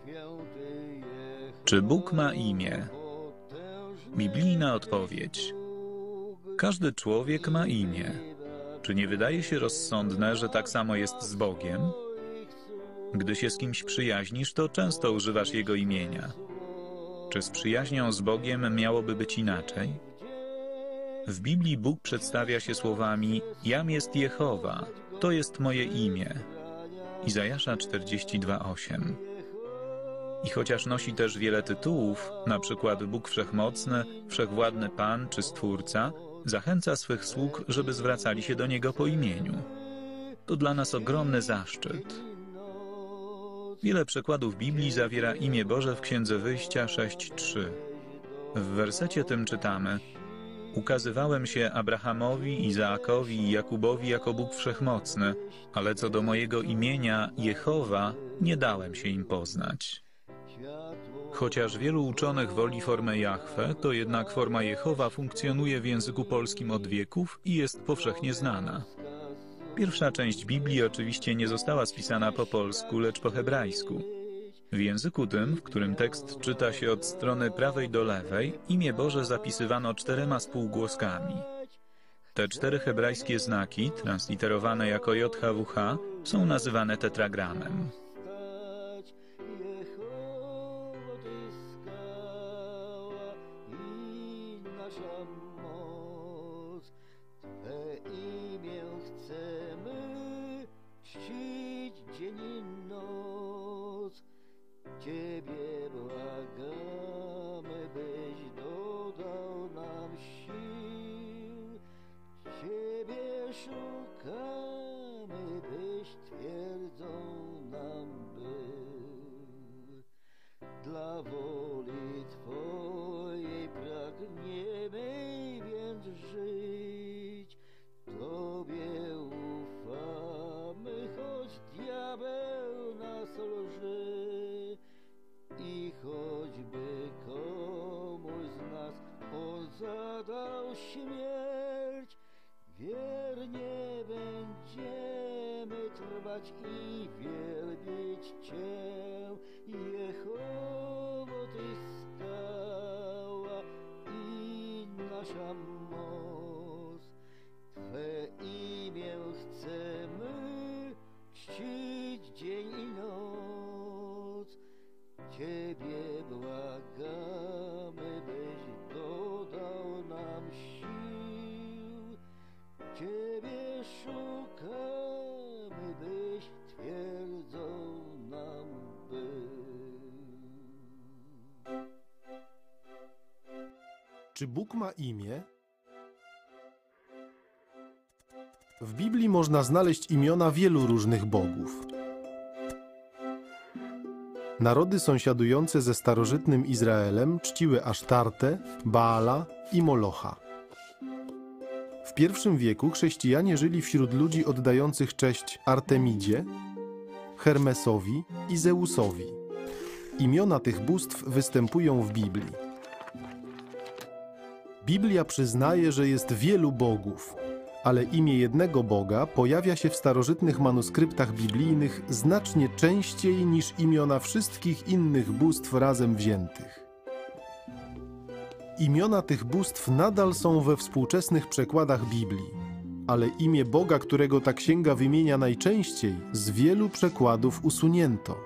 Czy Bóg ma imię? Biblijna odpowiedź. Każdy człowiek ma imię. Czy nie wydaje się rozsądne, że tak samo jest z Bogiem? Gdy się z kimś przyjaźnisz, to często używasz jego imienia. Czy z przyjaźnią z Bogiem miałoby być inaczej? W Biblii Bóg przedstawia się słowami: Jam jest Jehowa, to jest moje imię. Izajasza 42:8. I chociaż nosi też wiele tytułów, na przykład Bóg Wszechmocny, Wszechwładny Pan czy Stwórca, zachęca swych sług, żeby zwracali się do Niego po imieniu. To dla nas ogromny zaszczyt. Wiele przekładów Biblii zawiera imię Boże w Księdze Wyjścia 6:3. W wersecie tym czytamy: Ukazywałem się Abrahamowi, Izaakowi i Jakubowi jako Bóg Wszechmocny, ale co do mojego imienia Jehowa, nie dałem się im poznać. Chociaż wielu uczonych woli formę Jahwe, to jednak forma Jehowa funkcjonuje w języku polskim od wieków i jest powszechnie znana. Pierwsza część Biblii oczywiście nie została spisana po polsku, lecz po hebrajsku. W języku tym, w którym tekst czyta się od strony prawej do lewej, imię Boże zapisywano 4 spółgłoskami. Te 4 hebrajskie znaki, transliterowane jako JHWH, są nazywane tetragramem. Ciebie błagamy, byś dodał nam sił. Ciebie szukamy, byś twierdzą nam był. Dla woli Twojej pragniemy więc żyć. Tobie ufamy, choć diabeł nas lży. I choćby komuś z nas on zadał śmierć, wiernie będziemy trwać i wielbić Cię. Jehowo, Ty skała i nasza moc. Twe imię chcemy czcić dzień i noc. Ciebie błagamy, byś dodał nam sił. Ciebie szukamy, byś twierdzą nam był. Czy Bóg ma imię? W Biblii można znaleźć imiona wielu różnych bogów. Narody sąsiadujące ze starożytnym Izraelem czciły Asztartę, Baala i Molocha. W I wieku chrześcijanie żyli wśród ludzi oddających cześć Artemidzie, Hermesowi i Zeusowi. Imiona tych bóstw występują w Biblii. Biblia przyznaje, że jest wielu bogów, ale imię jednego Boga pojawia się w starożytnych manuskryptach biblijnych znacznie częściej niż imiona wszystkich innych bóstw razem wziętych. Imiona tych bóstw nadal są we współczesnych przekładach Biblii, ale imię Boga, którego ta księga wymienia najczęściej, z wielu przekładów usunięto.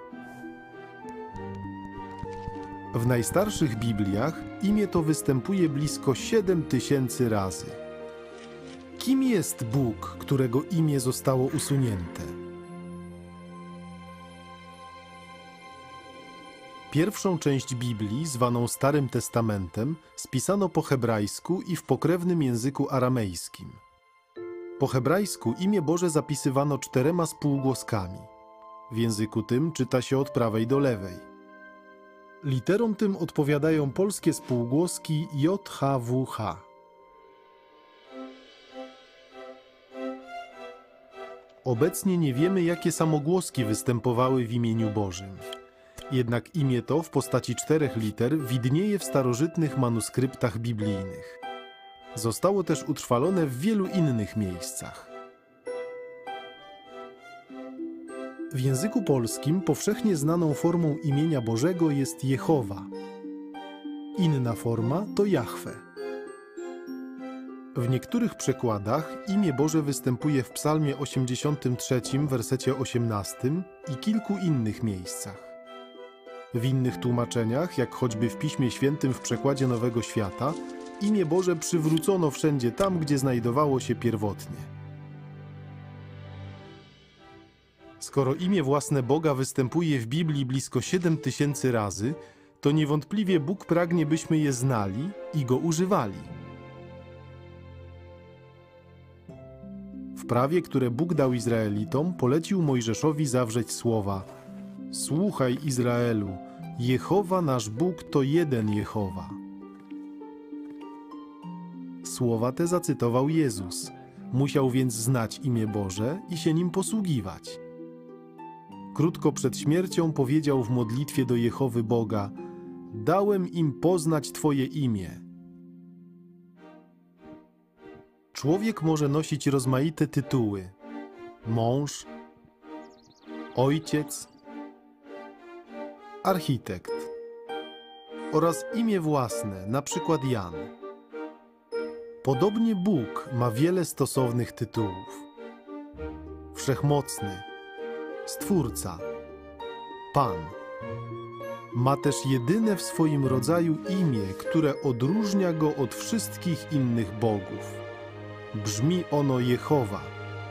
W najstarszych Bibliach imię to występuje blisko 7000 razy. Kim jest Bóg, którego imię zostało usunięte? Pierwszą część Biblii, zwaną Starym Testamentem, spisano po hebrajsku i w pokrewnym języku aramejskim. Po hebrajsku imię Boże zapisywano 4 spółgłoskami. W języku tym czyta się od prawej do lewej. Literom tym odpowiadają polskie spółgłoski JHWH. Obecnie nie wiemy, jakie samogłoski występowały w imieniu Bożym. Jednak imię to w postaci 4 liter widnieje w starożytnych manuskryptach biblijnych. Zostało też utrwalone w wielu innych miejscach. W języku polskim powszechnie znaną formą imienia Bożego jest Jehowa. Inna forma to Jahwe. W niektórych przekładach imię Boże występuje w Psalmie 83, wersecie 18 i kilku innych miejscach. W innych tłumaczeniach, jak choćby w Piśmie Świętym w przekładzie Nowego Świata, imię Boże przywrócono wszędzie tam, gdzie znajdowało się pierwotnie. Skoro imię własne Boga występuje w Biblii blisko 7000 razy, to niewątpliwie Bóg pragnie, byśmy je znali i Go używali. W prawie, które Bóg dał Izraelitom, polecił Mojżeszowi zawrzeć słowa: Słuchaj, Izraelu, Jehowa nasz Bóg to jeden Jehowa. Słowa te zacytował Jezus. Musiał więc znać imię Boże i się nim posługiwać. Krótko przed śmiercią powiedział w modlitwie do Jehowy Boga: Dałem im poznać Twoje imię. Człowiek może nosić rozmaite tytuły: mąż, ojciec, architekt oraz imię własne, na przykład Jan. Podobnie Bóg ma wiele stosownych tytułów: Wszechmocny, Stwórca, Pan. Ma też jedyne w swoim rodzaju imię, które odróżnia Go od wszystkich innych bogów. Brzmi ono Jehowa.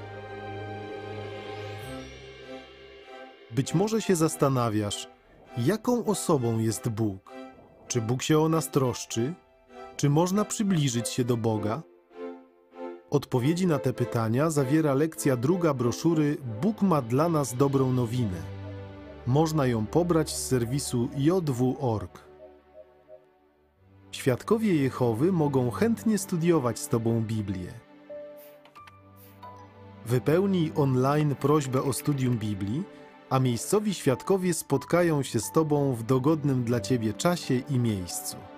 Być może się zastanawiasz, jaką osobą jest Bóg? Czy Bóg się o nas troszczy? Czy można przybliżyć się do Boga? Odpowiedzi na te pytania zawiera lekcja 2 broszury Bóg ma dla nas dobrą nowinę. Można ją pobrać z serwisu jw.org. Świadkowie Jehowy mogą chętnie studiować z Tobą Biblię. Wypełnij online prośbę o studium Biblii, a miejscowi świadkowie spotkają się z Tobą w dogodnym dla Ciebie czasie i miejscu.